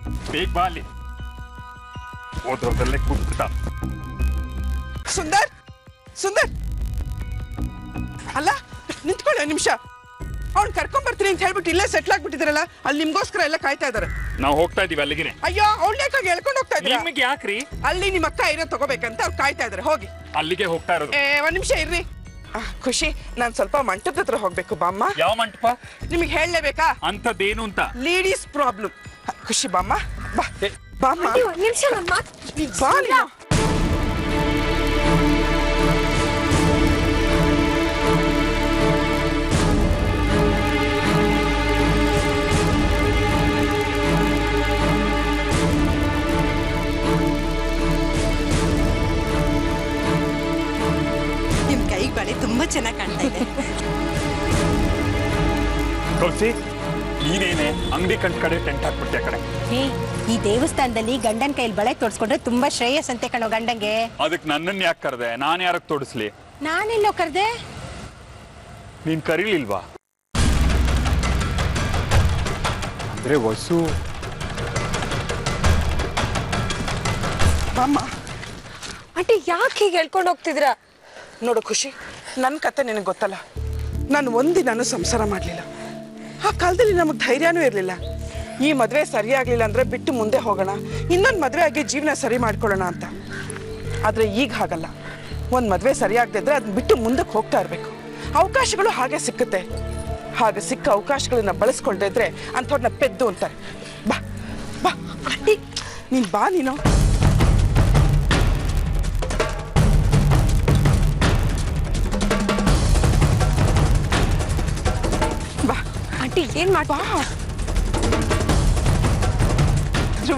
ಬೇಗ ಬಾ ಅಲ್ಲಿ. ಓದೋದ್ರಲ್ಲೇ ಕೂತ್ಬಿಟ್ಟ. ಸುಂದರ್ ಸುಂದರ್ ಅಲ್ಲ ನಿಂತ್ಕೊಳ್ಳಿ ನಿಮಿಷ. ಅವ್ನು ಕರ್ಕೊಂಡ್ ಬರ್ತೀನಿ ಅಂತ ಹೇಳ್ಬಿಟ್ಟು ಇಲ್ಲೇ ಸೆಟ್ಲ್ ಆಗ್ಬಿಟ್ಟಿದಾರಲ್ಲ, ಅಲ್ಲಿ ನಿಮ್ಗೋಸ್ಕರ ಎಲ್ಲ ಕಾಯ್ತಾ ಇದಾರೆ. ನಾವು ಹೋಗ್ತಾ ಇದೀವಿ ಅಲ್ಲಿಗೆ. ಅಯ್ಯೋ ಅವ್ಳು ಯಾಕಾಗಿ ಹೇಳ್ಕೊಂಡು ಹೋಗ್ತಾ ಇದ್ದೀರಾ? ನಿಮಗೆ ಯಾಕ್ರಿ? ಅಲ್ಲಿ ನಿಮ್ಮ ಅಕ್ಕ ಏನೋ ತಗೋಬೇಕಂತ ಅವ್ರು ಕಾಯ್ತಾ ಇದಾರೆ, ಹೋಗಿ. ಅಲ್ಲಿಗೆ ಹೋಗ್ತಾ ಇರೋದು. ಒಂದ್ ನಿಮಿಷ ಇರ್ರಿ. ಖುಷಿ, ನಾನ್ ಸ್ವಲ್ಪ ಮಂಟಪದ ಹತ್ರ ಹೋಗ್ಬೇಕು ಬಾಮ್ಮ. ಯಾವ ಮಂಟಪ? ನಿಮಗೆ ಹೇಳಲೇಬೇಕಾ? ಅಂತದೇನು ಅಂತ? Ladies problem. ಖುಷಿ ಬಾಮ್ಮ, ಬಾ ಬಾಮ್ಮ. ಬಾ ನೀನು. ಬಳೆ ತುಂಬಾ ಚೆನ್ನಾಗಿ ಕಾಣ್ತಾ ಇದೆ. ತುಳಸಿ, ನೀನೇನೆ ಅಂಗಡಿ ಕಡೆ ಟೆಂಟ್ ಹಾಕ್ಬಿಟ್ಟೆ ಕಡೆ. ಈ ದೇವಸ್ಥಾನದಲ್ಲಿ ಗಂಡನ ಕೈಲಿ ಬಳೆ ತೋಡ್ಸ್ಕೊಂಡ್ರೆ ತುಂಬಾ ಶ್ರೇಯಸ್ ಅಂತೆ ಕಣೋ ಗಂಡಂಗೆ. ಅದಕ್ಕೆ ನನ್ನನ್ನು ಯಾಕೆ ಕರೆದೆ? ನಾನು ಯಾರಕ್ಕೆ ತೋಡಿಸ್ಲಿ? ನಾನೆಲ್ಲೋ ಕರೆದೆ? ನೀನ್ ಕರೀಲಿಲ್ವಾ? ಅಂದ್ರೆ ವಸು. ಬಾಮ್ಮ. ಆಂಟಿ ಯಾಕೆ ಹೀಗೆ ಹೇಳ್ಕೊಂಡು ಹೋಗ್ತಿದ್ದೀರಾ? ನೋಡು ಖುಷಿ, ನನ್ನ ಕತೆ ನಿನಗೆ ಗೊತ್ತಲ್ಲ. ನಾನು ಒಂದಿನಾನು ಸಂಸಾರ ಮಾಡಲಿಲ್ಲ. ಆ ಕಾಲದಲ್ಲಿ ನಮಗೆ ಧೈರ್ಯನೂ ಇರಲಿಲ್ಲ. ಈ ಮದುವೆ ಸರಿಯಾಗಲಿಲ್ಲ ಅಂದರೆ ಬಿಟ್ಟು ಮುಂದೆ ಹೋಗೋಣ, ಇನ್ನೊಂದು ಮದುವೆ ಆಗಿ ಜೀವನ ಸರಿ ಮಾಡ್ಕೊಳ್ಳೋಣ ಅಂತ. ಆದರೆ ಈಗ ಹಾಗಲ್ಲ. ಒಂದು ಮದುವೆ ಸರಿಯಾಗದಿದ್ರೆ ಅದನ್ನ ಬಿಟ್ಟು ಮುಂದಕ್ಕೆ ಹೋಗ್ತಾ ಇರಬೇಕು. ಅವಕಾಶಗಳು ಹಾಗೆ ಸಿಕ್ಕುತ್ತೆ. ಹಾಗೆ ಸಿಕ್ಕ ಅವಕಾಶಗಳನ್ನ ಬಳಸ್ಕೊಳ್ದೇ ಇದ್ರೆ ಅಂಥವ್ರನ್ನ ಪೆದ್ದು ಅಂತಾರೆ. ಬಾ ಬಾ ಆಂಟಿ, ನೀನು ಬಾ. ನೀನು ಆಂಟಿ ಏನ್ ಮಾಡ್ಬಾ? ಧ್ರುವ,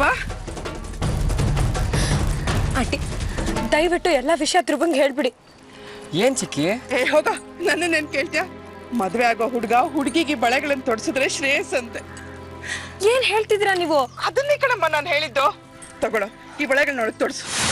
ಆಂಟಿ ದಯವಿಟ್ಟು ಎಲ್ಲ ವಿಷಯ ಧ್ರುವಂಗೆ ಹೇಳ್ಬಿಡಿ. ಏನ್ ಚಿಕ್ಕಿ? ಹೋಗ, ನನ್ನೇನ್ ಕೇಳ್ತೀಯ? ಮದ್ವೆ ಆಗೋ ಹುಡುಗಿಗೆ ಬಳೆಗಳನ್ನು ತೊಡ್ಸಿದ್ರೆ ಶ್ರೇಯಸ್ ಅಂತೆ. ಏನ್ ಹೇಳ್ತಿದ್ದೀರಾ ನೀವು? ಅದನ್ನೇ ಕಣಮ್ಮ ನಾನು ಹೇಳಿದ್ದು. ತಗೊಳ್ಳೋ, ಈ ಬಳೆಗಳನ್ನ ತೊಡ್ಸು.